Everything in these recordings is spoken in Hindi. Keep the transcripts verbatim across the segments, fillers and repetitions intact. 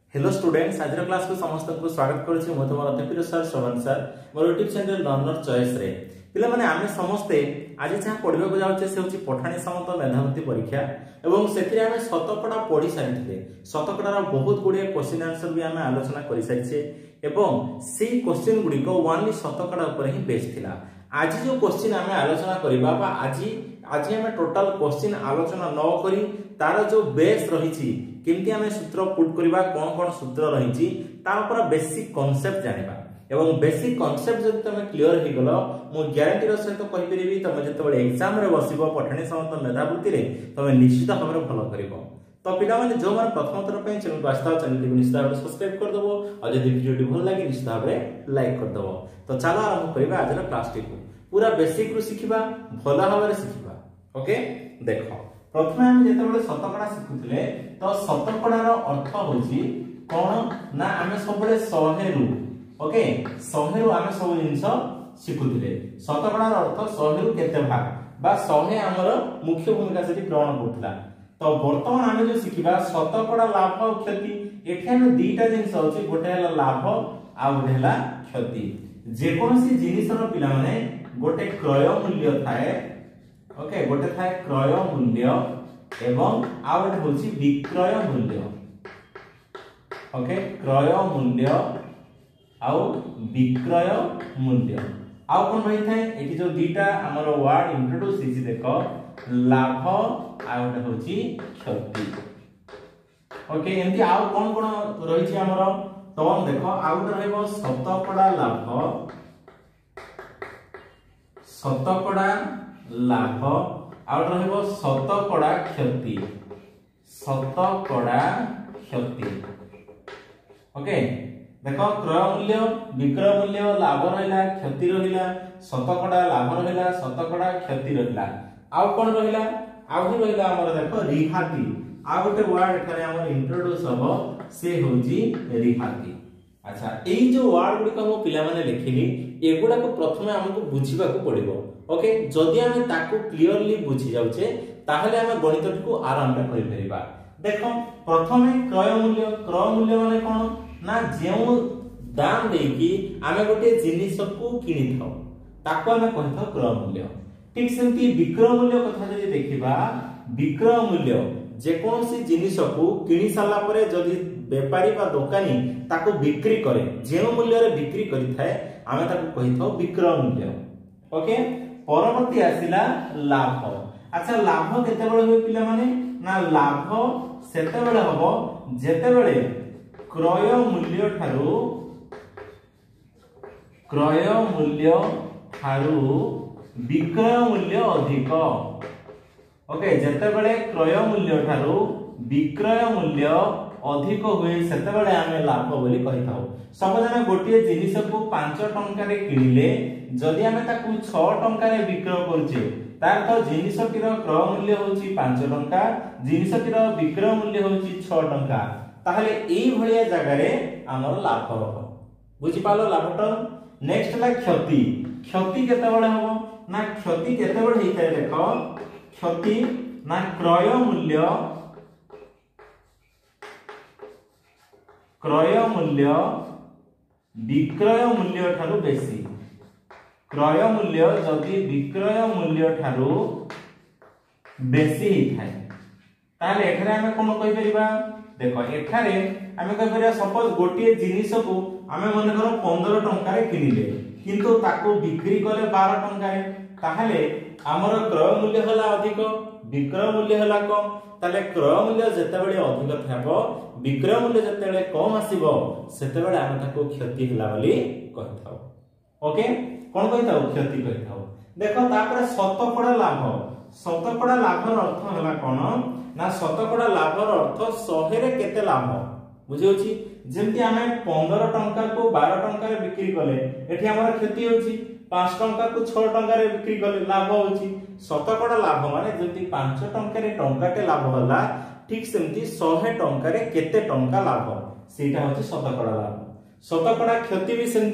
हेलो स्टूडेंट्स, आज क्लास को समस्त को स्वागत करुछि। मो तुम अतिप्रिय सर श्रवण सर मोर यूट्यूब चैनल लर्नर चॉइस रे पिला माने आमे समस्ते आज जहाँ पढ़ा जाऊे से हूँ पठाणी समत मेधावृत्ति परीक्षा एवं से आम शतकड़ा पढ़ी सारी शतकड़ार बहुत गुड़े क्वेश्चन आंसर भी आम आलोचना कर सारी एवं से क्वेश्चन गुड़िक ओनली शतकड़ा उपर ही बेस थिला। आज जो क्वेश्चन आम आलोचना करबा बा आज आज आम टोटाल क्वेश्चन आलोचना न करी तार जो बेस रही केमती आम सूत्र पुट करबा कौन कौन सूत्र रही तार बेसिक कॉन्सेप्ट जानिबा एवं बेसिक कॉन्सेप्ट जब तुम क्लियर हो गल मु ग्यारंटी सहित कहीपरि तुम जो एग्जाम रे बसिबो पठाणी समत मेधावृत्ति रे तुम निश्चित भाव में भल कर। तो पिला माने जो माने प्रथम थर पे चैनल को आस्था चैनल को निश्चित भाव सब्सक्राइब कर दबो और यदि वीडियो भल लागे निश्चित भाव में लाइक कर दबो। तो चलो आरंभ करबा आज क्लास टी को पूरा बेसिक रु सिखिबा भल भाव में सिखिबा। ओके देखो प्रथम हम जेतेबेले शतकड़ा सिखुथिले तो शतकड़ा रो अर्थ होची कोन ना आमे सबले सौ रु ओके सौ रु आमे सब जिंस सिखुथिले। शतकड़ा रो अर्थ सौ रु केते भाग बा सौ हमर मुख्य भूमिका सेठी ग्रहण करथला। तो वर्तमान आमे जो सिखिबा शतकड़ा लाभ और क्षति एठी हम दुईटा जिंस होची गोटे हला लाभ आ गोटे हला क्षति। जे कोनसी जिनिसर पिला माने गोटे क्रय मूल्य थाए ओके गोटे थाए क्रय मूल्य एवं आ गोटे होची विक्रय मूल्य ओके क्रय मूल्य आउ विक्रय मूल्य आउ कोन रही थाए एठी जो दीटा हमर वर्ड इंट्रोड्यूस हिची देखो लाभ आ गोटे होची क्षति ओके एंती आउ कोन कोन रही छी हमर टर्म देखो आ गोटे रहइबो शतकड़ा लाभ शतकड़ा लाभ आउ रहइबो शतकड़ा क्षति शतकड़ा क्षति ओके देखो क्रय मूल्य विक्रय मूल्य लाभ रहिला क्षति रहिला शतकड़ा लाभ रहिला शतकड़ा क्षति रहिला आउ कोन रहिला आउ ही रहिला हमर देखो रिहाती आ गोटे वर्ड एठारे हमर इंट्रोड्यूस हबो से होजी रिहाती। अच्छा एई जो वर्ड गुडी को पिला माने लिखिली एगुडा को प्रथमे हमको बुझिबा को पड़िबो ओके जदि हम ताको क्लियरली बुझी जाउचे ताहले हम गणित को आराम रे करि परिबा। देखो प्रथमे क्रय मूल्य क्रय मूल्य माने कोन ना जेउ दाम देकी आमे गोटे जिनिस को किनि थाउ ताको हम कहथौ क्रय मूल्य। ठीक सेंती विक्रय मूल्य कथा जदि देखिबा विक्रय मूल्य जे कोनसी जिनिस को किनि साला परे जदि व्यापारी बा दुकानी ताको बिक्री करे जेउ मूल्य रे बिक्री करि थाए आमे ताको कहिथौ विक्रय मूल्य ओके। परवर्ती आसिला लाभ। अच्छा लाभ केते बेले होय पिला माने ना लाभ सेते बेले हबो जेते बेले क्रय मूल्य ठारू क्रय मूल्य ठारू विक्रय मूल्य अधिक ओके जेते बेले क्रय मूल्य ठारू विक्रय मूल्य अधिक हुए सेते बेले आमे लाभ बोली कहिथाउ। सब जने गोटिए जिनिस को पाँच टंका रे किनिले जदि आमे ताकू छह टंका रे विक्रय करछे तार तो जिनिसटिर क्रय मूल्य होची पाँच टंका जिनिसटिर विक्रय मूल्य होची छह टंका ताहले एई भलिया जगह रे हमर लाभ रहबो। बुझि पालो लाभटा। नेक्स्ट ला क्षति। क्षति केते बेले हबो ना क्षति केते बेले हेइताय देखो क्षति ना क्रय मूल्य क्रय मूल्य विक्रय मूल्य ठारू बेसी क्रय मूल्य जदि विक्रय मूल्य ठारू बेसी ही थाए ताले एठारे हमें कोन कहि परिबा देखो एठारे हमें कहि परिबा सपोज गोटिए जिनिस को हमें मन करो पंद्रह टंका रे किनिले किंतु ताको बिक्री करे बारह टंका रे ताहले हमर क्रय मूल्य होला अधिक विक्रय मूल्य होला कम ताले क्रय मूल्य जते बेले अधिक थाबो विक्रय मूल्य जते बेले कम आसीबो सेते बेले हम ताको क्षति होला बोली कहथाउ ओके कोन कहथाउ क्षति कहथाउ। देखो तापर शतकड़ा लाभ शतकड़ा लाभ र अर्थ होला कोन ना शतकड़ा लाभ र अर्थ सौ रे केते लाभ बुझी होची जेमति हमें पंद्रह टंका को बारह टंका रे बिक्री कले एठी हमर क्षति होची पाँच टंका को छह टंका रे बिक्री कले लाभ होची। शतकड़ा लाभ माने जेमति पाँच टंका रे टंका के लाभ होला ठीक सेमति सौ टंका रे केते टंका लाभ सेटा होची शतकड़ा लाभ। शतकड़ा क्षति भी सेमति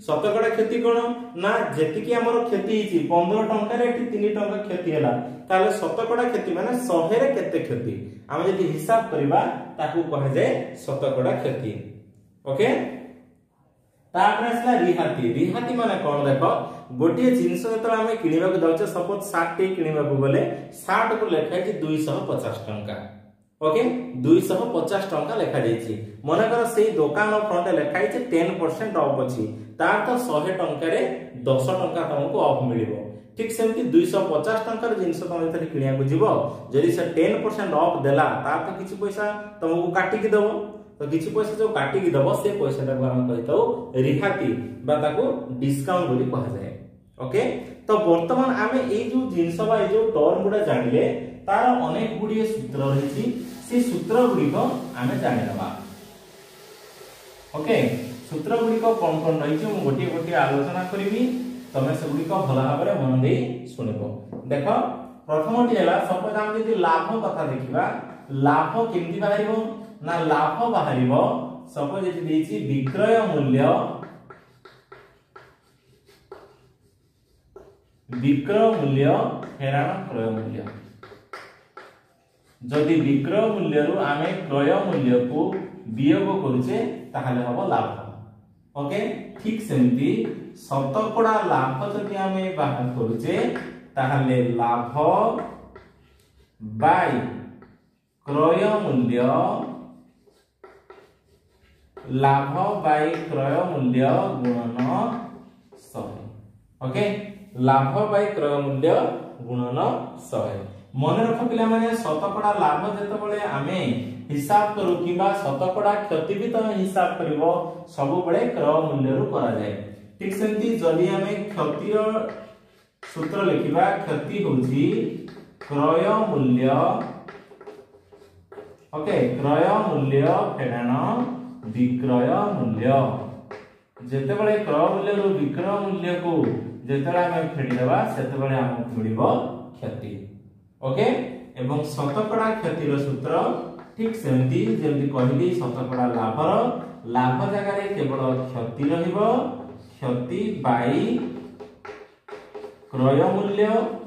शतकड़ा क्षति कौन ना जेतिकी हमर क्षति हिची पंद्रह टंका रे एठी तीन टंका क्षति हैला ताले शतकड़ा क्षति माने सौ रे केते क्षति हम जदि हिसाब करबा ताकू कहे जाय शतकड़ा क्षति ओके तापर असला रिहाती रिहाती माने कोन देखो गोटे जिंस जतरा हमें किनिबा को जाउछे सपोज साठ टी किनिबा को गले साठ को लेखाय छि दो सौ पचास टंका ओके दो सौ पचास टंका लेखा जायछि मने कर सेही दुकान फ्रंट लेखाय छि दस परसेंट ऑफ अछि तार तो सौ टंका रे दस टंका तुमको ऑफ मिलिबो ठीक सेमती दो सौ पचास टंका रे जिंस तुम जतरा किनिया को जिवो जदि से दस परसेंट ऑफ देला तार तो किछि पैसा तुमको काटी के देबो तो किछि पैसा जो काटी के देबो से पैसा को हम कहिताउ रिहाती बा ताको डिस्काउंट बोली कहा जाय ओके तो वर्तमान आमे ए जो जिंस बा ए जो टर्म गुडा जानिले तार अनेक गुडी सूत्र रहिछि से सूत्र गुडी को आमे जानि नबा ओके सूत्र गुडी को कोन कोन रहिछि हम गोटी गोटी आलोचना करिवि तमे से गुडी को भला भाबरे मन दे सुनिबो देखो प्रथमटी हैला सपोज हम जदि लाभ कथा देखिबा लाभ केमति बाहरिबो ना लाभ बाहरिबो सपोज जदि देछि विक्रय मूल्य विक्रय मूल्य फेराण क्रय मूल्य जदि विक्रय मूल्य रु आमे क्रय मूल्य को वियोग करूचे ताहले हबो लाभ ओके ठीक सेमती शतकड़ा लाभ जदि आमे बाहर करूचे ताहले लाभ बाय क्रय मूल्य लाभ बाय क्रय मूल्य गुणन सौ ओके लाभ बाय क्रय मूल्य गुणन सौ मन रख पिला माने शतकड़ा लाभ जते बळे आमे हिसाब करू किबा शतकड़ा क्षति भी तमे हिसाब करबो सब बळे क्रय मूल्य रु करा जाय ठीक सेंती जदि आमे क्षति रो सूत्र लिखिबा क्षति होची क्रय मूल्य ओके क्रय मूल्य फेराण विक्रय मूल्य जते बळे क्रय मूल्य रु विक्रय मूल्य को जते आमे फेडी देबा सेते बळे हमकु मिलिबो क्षति ओके एवं शतकड़ा क्षति रो सूत्र ठीक सेमती जेमती कहली शतकड़ा लाभ रो लाभ जगह रे केवल क्षति रहिबो क्षति बाई क्रय मूल्य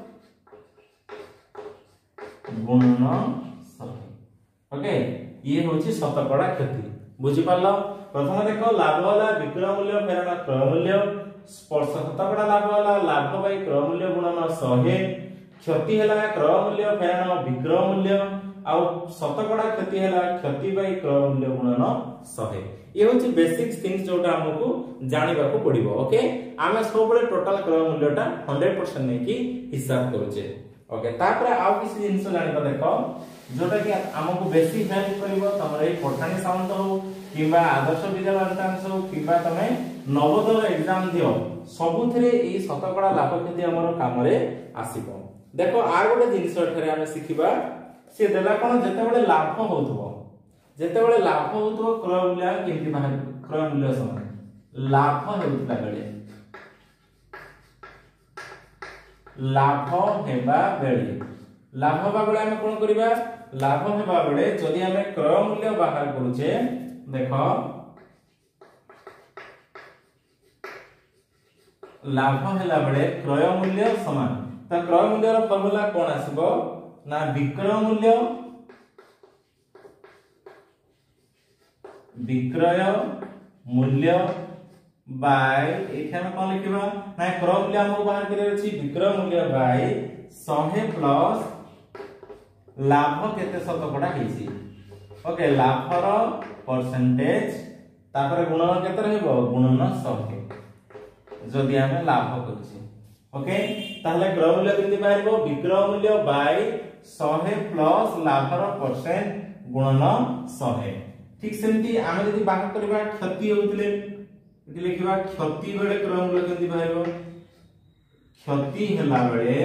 गुणन सौ ओके ये होची शतकड़ा क्षति बुझि पारलो प्रथम देखो लाभ वाला विक्रय मूल्य फेराण क्रय मूल्य स्पर्श शतकड़ा लाभ वाला लाभ बाई क्रय मूल्य गुणन सौ क्षति हैला क्रय मूल्य फेराण विक्रय मूल्य आ शतकड़ा क्षति हैला क्षति बाई क्रय मूल्य गुणन सौ ये होची बेसिक थिंग्स जोटा हमको जानिबा को पड़िबो ओके आमे सब बळे टोटल क्रय मूल्यटा सौ परसेंट नै की हिसाब करूचे ओके तापर आउ किसी जिंस जानिबा देखो जोटा कि हमको बेसी हेल्प करिवो तमरे ए पठाणी सामंत हो किबा आदर्श विद्यालय अंतांश हो किबा तमे नवोदय एग्जाम दियो सबुथरे ए शतकड़ा लाभ क्षति हमर काम रे आसीबो देखो आर गोटे जिंस एठारे आमे सिखिबा से देला कोन जते बळे लाभ होतबो जते बळे लाभ होतबो क्रय मूल्य केमति बाहर क्रय मूल्य समान लाभ हेउतला बेले लाभ हेबा बेले लाभ हेबा बेले हम कोन करिबा लाभ हेबा बेले जदि हम क्रय मूल्य बाहर करूचे देखो लाभ हेला बेले क्रय मूल्य समान त क्रय मूल्य रो फार्मूला कोन आसीबो ना विक्रय मूल्य विक्रय मूल्य बाय एठा में कोन लिखिबा ना क्रय मूल्य हमको बाहर करे अछि विक्रय मूल्य बाय सौ प्लस लाभ केते शतकड़ा हेछि ओके लाभ रो परसेंटेज तापर गुणन केते रहइबो गुणन सौ जदि हम लाभ करछि ओके ताहले क्रय मूल्य केते बाहरिबो विक्रय मूल्य बाय सौ प्लस लाभ रो परसेंट गुणन सौ ठीक सेमती आमे जदि बाहर करबा क्षति होतले एति लिखिबा क्षति बेले क्रय मूल्य केते बाहरिबो क्षति हला बेले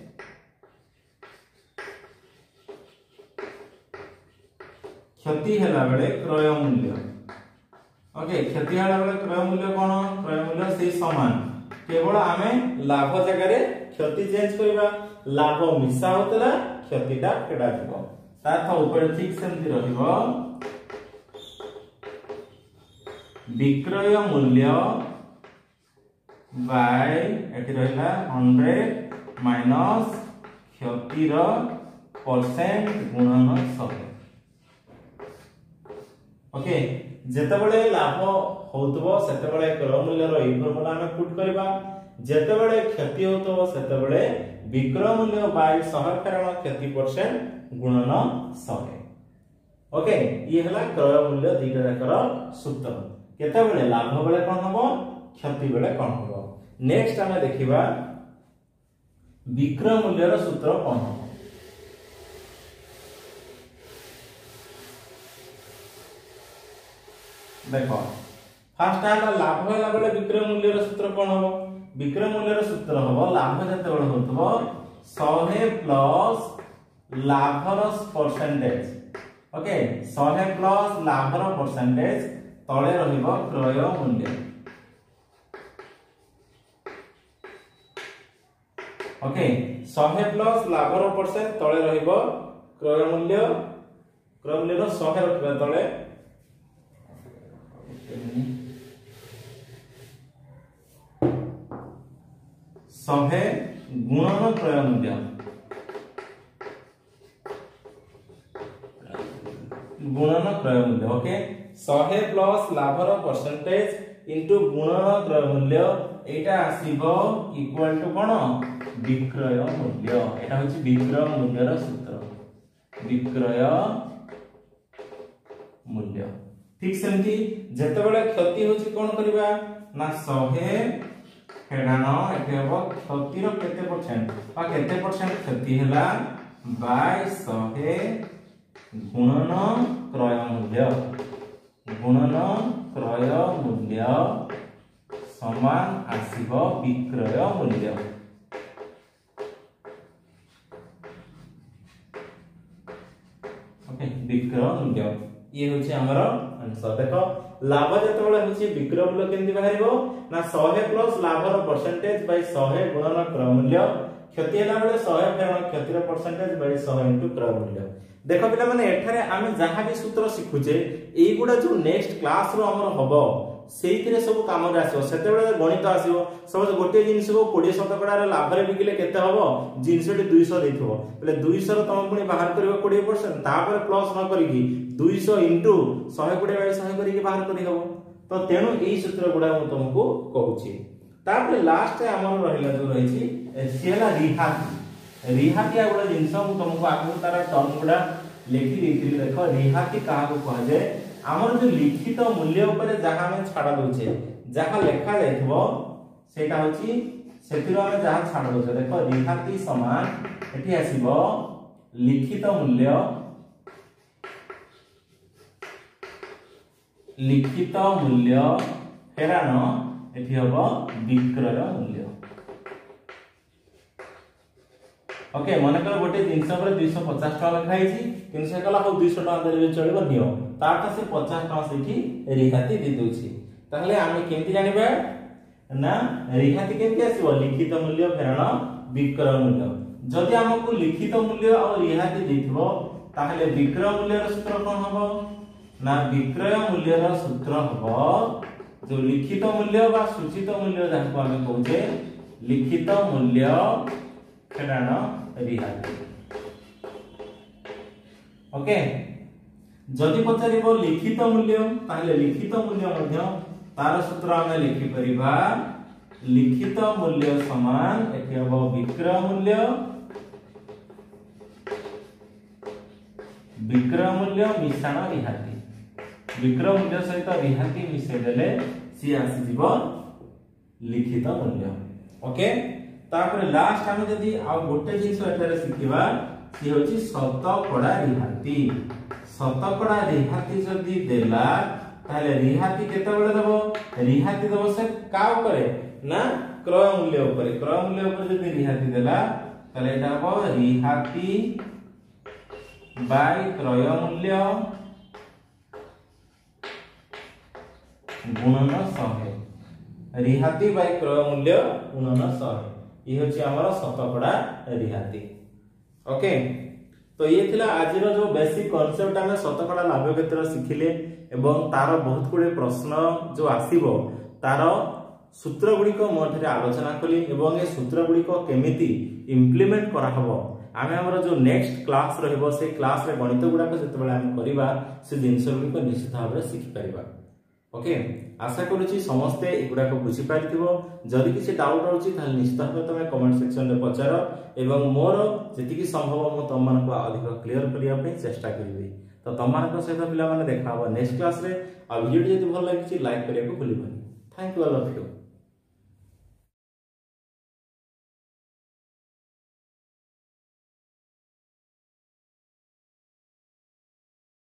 क्षति हला बेले क्रय मूल्य ओके क्षति हला बेले क्रय मूल्य कोन क्रय मूल्य से समान केवल आमे लाभ जगह रे क्षति चेंज करबा लाभ मिसा होतला क्षतिटा केडा दिबो ताथा ऊपर ठीक सेमती रहिबो विक्रय मूल्य बाय एटी रहिला हंड्रेड माइनस क्षतिर परसेंट गुणन सौ। ओके जेतेबेले लाभ होतबो सेतेबेले क्रय मूल्य रो ई फॉर्मूला हमें पुट करबा, जेतेबेले क्षति होतबो सेतेबेले विक्रय मूल्य बाय सौ फेरण क्षति परसेंट गुणन सौ। ओके ये हला क्रय मूल्य दीटा जाकर सूत्र। केतेबेले लाभ बेले कोन हबो क्षति बेले कोन हबो। नेक्स्ट हमें देखिबा विक्रय मूल्य रो सूत्र कोन हबो। देखो फर्स्ट हला लाभ होला बेले विक्रय मूल्य रो सूत्र कोन हबो। विक्रय मूल्य रो सूत्र हबो लाभ जते बेले होतबो सौ प्लस लाभ रो परसेंटेज। ओके सौ प्लस लाभ रो परसेंटेज तळे रहिबो क्रय मूल्य। ओके सौ प्लस लाभ रो परसेंट तळे रहिबो क्रय मूल्य। क्रय मूल्य रो सौ रखबा तळे सौ गुणन क्रय मूल्य। गुणन क्रय मूल्य। ओके सौ प्लस लाभ रो परसेंटेज इनटू गुणन क्रय मूल्य एटा आसीबो इक्वल टू कोन विक्रय मूल्य। एटा होची विक्रय मूल्य रो सूत्र विक्रय मूल्य। ठीक सेमती जेतेबेले क्षति होची कोन करबा ना सौ फेडान एटे हबो क्षति रो केते परसेंट बा केते परसेंट क्षति हैला बाय सौ गुणन क्रय मूल्य। गुणन क्रय मूल्य समान आसीबो विक्रय मूल्य। ओके विक्रय मूल्य ये होची हमर आंसर। देखो लाभ जतबेले होची विक्रय मूल्य केंति बाहरिबो ना सौ प्लस लाभ रो परसेंटेज बाय सौ गुणन क्रय मूल्य। क्षति हैला बेले सौ फेरण क्षति रो परसेंटेज बाय सौ इनटू क्रय मूल्य। देखो पिला माने एठारे आमे जहां भी सूत्र सिखुचे एई गुडा जो नेक्स्ट क्लास रो हमर हबो सेइथिरे सब काम रे आसीबो। सेतेबेले गणित आसीबो सपोज गोटे जिंस को बीस शतकड़ा रे लाभ रे बिकिले केते हबो जिंसटी दो सौ देथिबो बले दो सौ रो तम पुनी बाहर करबो बीस परसेंट तापर प्लस न करिकि दो सौ इनटू एक सौ बीस बाय एक सौ करिकि बाहर करि हबो। तो तेनु एई सूत्र गुडा हम तुमको कहूची। तापर लास्ट हमर रहिला जो रहिछि सेला रिहाती। रिहाती आ गुडा जिंस हम तुमको आगु तारा टर्म गुडा लिखि देथिली। देखो रिहाती काहा को कह जाय हमर जो लिखित मूल्य ऊपर जहां में छाड़ दोछे जहां लिखा जायथबो सेटा होची सेतिरो हम जहां छाड़ दोछे। देखो रिहाती समान एठी आसीबो लिखित मूल्य लिखित मूल्य फेरान एठी हबो विक्रय मूल्य। ओके मन कर गोटे जिंस पर दो सौ पचास टका लिखाई छी किन से कला हो दो सौ टका देले चलबो नियो ताटा से पचास टका सेठी रिहाती दे दोछि। ताहले आमे केमति जानिबा ना रिहाती केमति आसीबो लिखित मूल्य फेरान विक्रय मूल्य। जदि हमकु लिखित मूल्य और रिहाती देथिबो ताहले विक्रय मूल्य रो सूत्र कोन हबो ना विक्रय मूल्य रो सूत्र हबो जो लिखित मूल्य बा सूचित मूल्य जाको आमे कहूचे लिखित मूल्य फेरान रिहाती। ओके जदि पचारिबो लिखित मूल्य ताहले लिखित मूल्य मध्य तार सूत्र हम लिखि परिबा लिखित मूल्य समान एठी हबो विक्रय मूल्य विक्रय मूल्य मिश्रण रिहाती। विक्रय मूल्य सहित रिहाती मिसे देले सी आसी जीव लिखित मूल्य। ओके तापर लास्ट हम जदी आ गोटे जिंस एटारे सिखिबा सी होची शतकड़ा रिहाती। शतकड़ा रिहाती जदी देला ताले रिहाती केते बेले देबो रिहाती देबो से का ऊपर ना क्रय मूल्य ऊपर। क्रय मूल्य ऊपर जदी रिहाती देला ताले एटा हबो रिहाती बाय क्रय मूल्य गुणन सौ। रिहाती बाय क्रय मूल्य गुणन सौ ये होची हमर शतकड़ा रिहाती। ओके तो ये थिला आज रो जो बेसिक कांसेप्ट हम शतकड़ा लाभ क्षेत्र सिखिले एवं तार बहुत गुडे प्रश्न जो आसीबो तार सूत्र गुड़िक मोठे आलोचना कली एवं ए सूत्र गुड़िक केमिति इम्प्लीमेंट करा हबो आमे हमर जो नेक्स्ट क्लास रहबो से क्लास रे गणित गुड़ाक जतबेले हम करबा से जिंस गुड़िक निश्चित भाव शिखि परिबा। ओके आशा करूची समस्ते एगुड़ाक बुझी पारिथिबो। जदि किसी डाउट रहउची ताले निश्चित भाव तमे कमेंट सेक्शन रे पचारो एवं मोर जेतिकी संभव मु तम मानको अधिक क्लियर करिया पई चेष्टा करिबे। तो तम मानको सहित पिला माने देखा हबो नेक्स्ट क्लास रे। आ वीडियो जदि भल लागिची लाइक करिया को भूलिबनी। Thank you all of you.